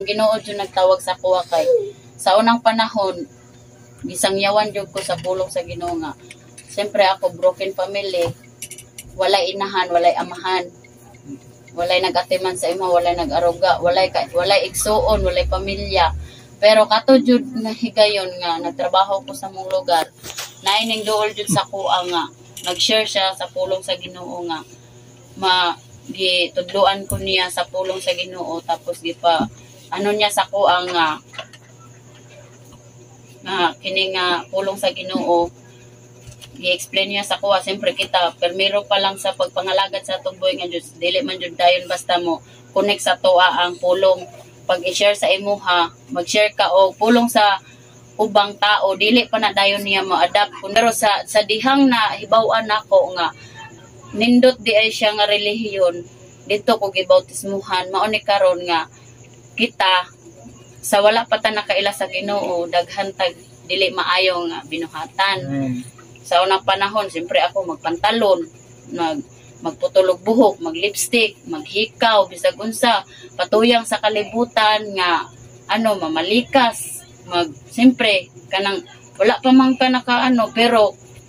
Ginoo jud nagtawag sa kuha kay sa unang panahon gisangyawan jud ko sa pulong sa Ginoo nga. Siyempre ako broken family, walay inahan, walay amahan. Walay nag-atiman sa imo, walay nag-aruga, walay igsuon, walay pamilya. Pero kato jud nga higayon nga nagtrabaho ko sa mong lugar. Naining duol jud sa kuha nga nag-share siya sa pulong sa Ginoo nga gitudluan ko niya sa pulong sa Ginoo tapos gipa ano niya sa kuha nga kini nga pulong sa Ginoo gi-explain niya sa kuha. Siyempre kita permiro pa lang sa pagpangalagad sa atong buhay nga Diyos, dili man jud dayon basta mo connect sa tuwa ang pulong. Pag i-share sa imuha, mag-share ka og pulong sa ubang tao, dili pa na dayon niya mo-adapt. Pero sa dihang na hibaw-an nako nga nindot di ay siya nga relihiyon, dito ko gibautismuhan, mao ni karon nga kita sa wala pa ta nakaila sa Ginoo, daghan tag dili maayo nga binuhatan. Sa unang panahon, siyempre ako magpantalon, magputulog buhok, mag-lipstick, maghikaw, bisag unsa, patuyang sa kalibutan nga mamalikas, siyempre kanang wala pa man ka nakaano, pero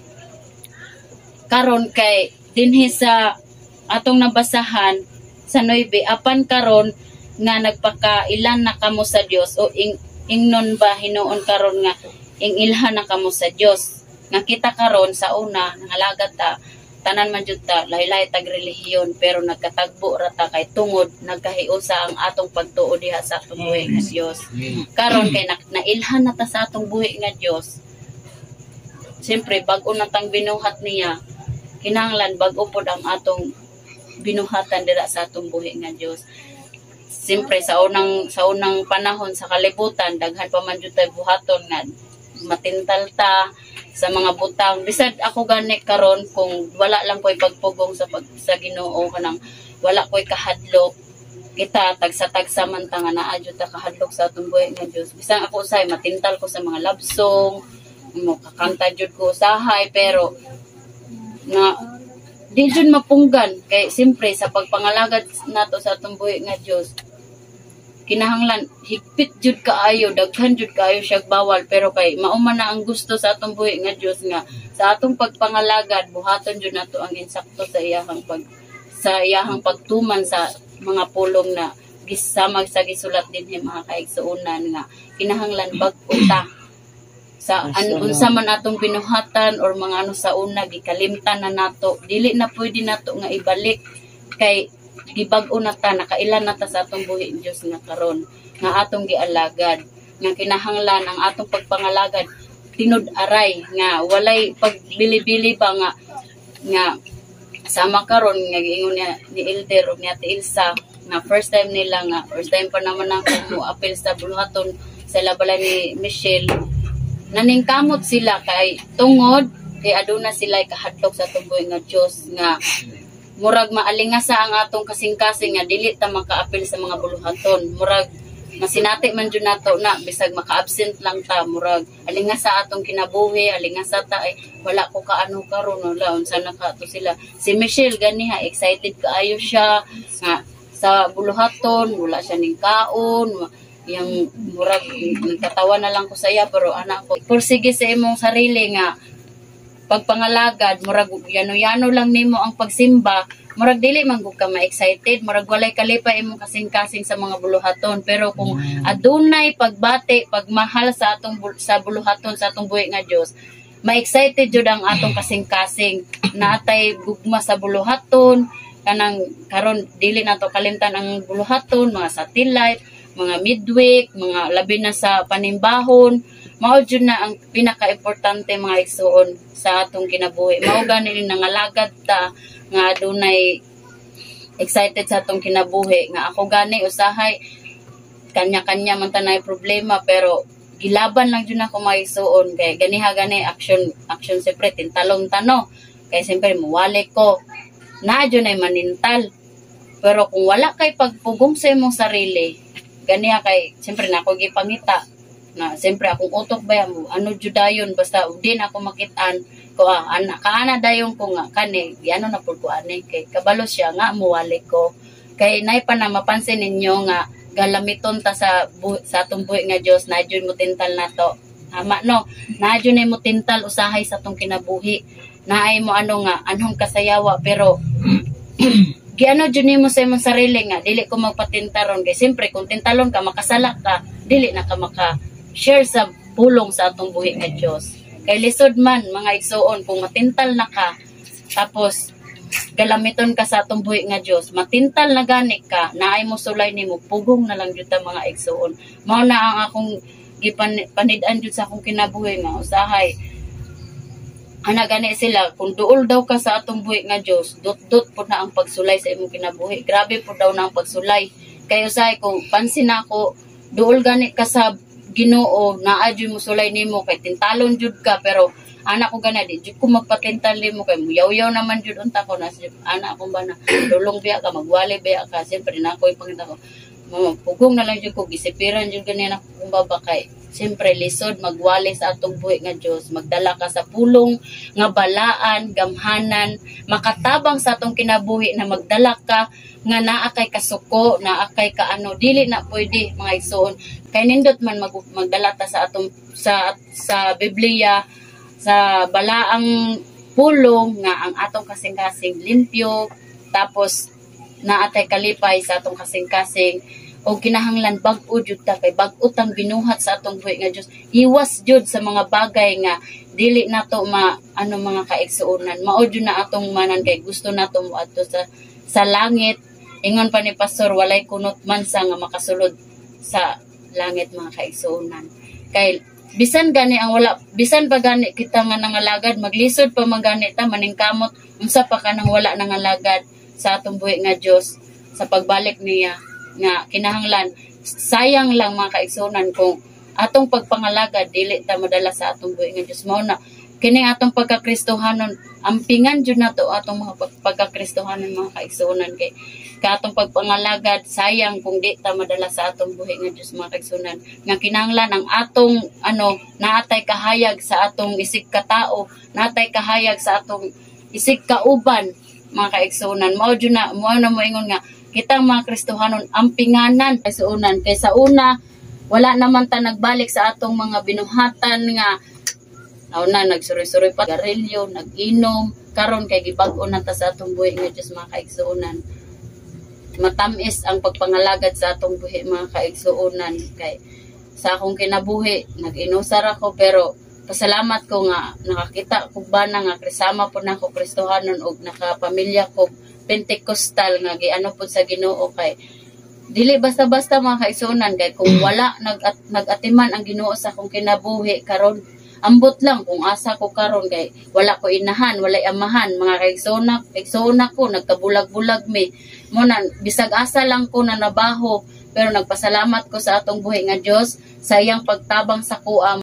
karon kay dinhi sa atong nabasahan sa 9 apan karon nga nagpakailan na kamo sa Dios o ingnon ba hinuon karon nga ingilhan na kamo sa Dios nga kita karon sa una nangalagad ta tanan man jud ta lahi-lahi tag relihiyon pero nagkatagbo ra ta kay tungod nagkahiusa ang atong pagtuo diha sa atong buhi nga Dios. Karon kay nailhan na ta sa atong buhi nga Dios. Siyempre bag-o na tang binuhat niya, kinahanglan bag-o pod ang atong binuhatan dira sa atong buhi nga Dios. Siyempre sa unang panahon sa kalibutan daghan pa man jud tay buhaton nga matintal ta sa mga butang. Bisad ako gani karon kung wala lang ko'y pagpugong sa Ginoo kanang wala ko'y kahadlok, kita tagsa-tagsa man ta nga naa jud ta kahadlok sa atong buhi nga Dios. Bisan ako usay matintal ko sa mga love song, kakanta jud ko usahay pero na di jud mapunggan kay simpre sa pagpangalagad nato sa atong buhi nga Dios kinahanglan higpit jud kaayo, daghan jud kaayo siya bawal, pero kay mao man na ang gusto sa atong buhi nga Dios nga sa atong pagpangalagad buhaton jud nato ang insakto sa iyahang pagtuman sa mga pulong na gisamag sa gisulat dinhi mga kaigsuonan nga kinahanglan bag-o ta sa unsa man atong binuhatan or mga sa una gikalimtan na nato, dili na pwede nato nga ibalik kay gibag-o na ta, nakailan na ta sa atong buhi Dios nga karon nga atong gialagad nga kinahanglan ang atong pagpangalagad tinud-aray nga walay pagbili-bili ba nga sama karon nga giingon ni Elder ug ni Ate Ilsa nga first time pa naman ako mo apel sa buluhaton sa labalan ni Michelle. Naningkamot sila kay tungod kay aduna sila kahadlok sa atong buhi nga Dios nga murag maalingasa ang atong kasing-kasing nga dili ta makaapil sa mga buluhaton. Murag masinati man jud nato na bisag maka-absent lang ta, murag alingasa atong kinabuhi, alingasa ta ay wala ko kaano karon wala unsa na ka to sila. Si Michelle ganiha excited kaayo siya nga sa buluhaton, wala siya ning kaon, yang murag nagkatawa na lang ko sa iya pero anak ko pursige sa imong sarili nga pagpangalagad, murag yano-yano lang nimo ang pagsimba, murag dili man gud ka ma-excited, murag walay kalipay imong kasing-kasing sa mga buluhaton. Pero kung adunay pagbati, pagmahal sa atong sa buluhaton sa atong buhi nga Dios, ma-excited jud ang atong kasing-kasing. Natay gugma sa buluhaton, kanang karon dili nato kalimtan ang buluhaton, mga satellite, mga midweek, mga labi na sa panimbahon. Mao jud na ang pinaka-importante mga igsuon sa atong kinabuhi. Mao gani nangalagad ta nga adunay excited sa atong kinabuhi nga ako gani usahay kanya-kanya man tanay problema pero gilaban lang jud ako mga igsuon kay ganiha gani action siyempre tintalong tano kay siyempre muwali ko na jud ay manintal. Pero kung wala kay pagpugong sa imong sarili ganiha kay siyempre nako gipangita na siyempre akong utok ba mo ano judayon basta din ako makitaan ko kaana dayon ko nga kani ano na pud ko ani kay kabalo siya nga muwali ko kay nay pa na mapansin ninyo nga galamiton ta sa atong buhi nga Dios, na jud mo tintal nato. Tama no, na jud mo tintal usahay sa atong kinabuhi. Naay mo nga anhong kasayawa, pero giano jud nimo sa imong sarili nga dili ko magpatintaron kay siyempre kung tintalon ka makasalak ka, dili na ka maka-share sa pulong sa atong buhi nga Dios. Kay lisod man mga igsuon, kung matintal na ka tapos galamiton ka sa atong buhi nga Dios, matintal na gani ka, naay mo sulay nimo, pugong na lang jud ta mga igsuon. Mao na ang akong gipanid-an jud sa akong kinabuhi nga usahay ana gani sila, kung duol daw ka sa atong buhi nga Dios, dot po na ang pagsulay sa imong kinabuhi. Grabe po daw na ang pagsulay. Kay usahay kung pansin ako, duol gani ka sa Ginoo, naa jud mo sulay nimo kay tintalon jud ka, pero anak ko gana di jud ko magpatintal nimo kay muyaw-yaw naman jud unta ko na anak ko ba na dulong biya ka, magwali biya ka, siyempre na ako ipangita ko. Pugong na lang jud ko, gisipiran jud ganina kung baba kay siyempre lisod magwali sa atong buhi nga Dios, magdala ka sa pulong nga balaan, gamhanan, makatabang sa atong kinabuhi na magdala ka nga naa kay kasuko, naa kay kaano, dili na pwede mga igsoon. Kay nindot man magdala ta sa atong sa Biblia sa balaang pulong nga ang atong kasing-kasing limpyo, tapos naatay kalipay sa atong kasing-kasing, o kinahanglan bag-o jud ta kay bag-o tang binuhat sa atong buhi nga Dios. Iwas jud sa mga bagay nga dili nato mga kaigsuonan. Mao jud na atong manan kay gusto nato moadto sa langit. Ingon pa ni pastor, walay kunot man sa nga makasulod sa langit mga kaigsuonan. Kay bisan gani ang wala, bisan pa gani kita nga nangalagad, maglisod pa magani ta maningkamot unsa pa ka nang wala nangalagad sa atong buhi nga Dios sa pagbalik niya, nga kinahanglan sayang lang mga kaigsuonan kung atong pagpangalagad dili ta madala sa atong buhi nga Dios. Mao na kini atong pagkakristohanon, ampingan jud nato atong mga pagkakristohanon mga kaigsuonan, kay atong pagpangalagad sayang kung di ta madala sa atong buhi nga Dios mga kaigsuonan. Nga kinahanglan ang atong naatay kahayag sa atong isig katao, naatay kahayag sa atong isig kauban mga kaigsuonan. Mao na moingon nga kitang mga Kristohanon ampinganan kaigsuonan, kay sa una wala naman ta nagbalik sa atong mga binuhatan nga na nagsuri-suri pa garilyo, nag-inom, karon kay gibag-o na ta sa atong buhi nga Dios mga kaigsuonan. Matamis ang pagpangalagad sa atong buhi mga kaigsuonan, kay sa akong kinabuhi nag-inusar ako, pero pasalamat ko nga nakakita ko ba na nga kasama po na ako Kristohanon og nakapamilya ko Pentecostal nga giano po sa Ginoo. Kay dili basta-basta mga kaigsuonan, kay kung wala nagatiman ang Ginoo sa akong kinabuhi karon, ambot lang kung asa ko karon, kay wala ko inahan, walay amahan mga kaigsoona ko, nagkabulag-bulag mi mo na, bisag asa lang ko na nabaho, pero nagpasalamat ko sa atong buhi nga Dios sa iyang pagtabang sa kuam.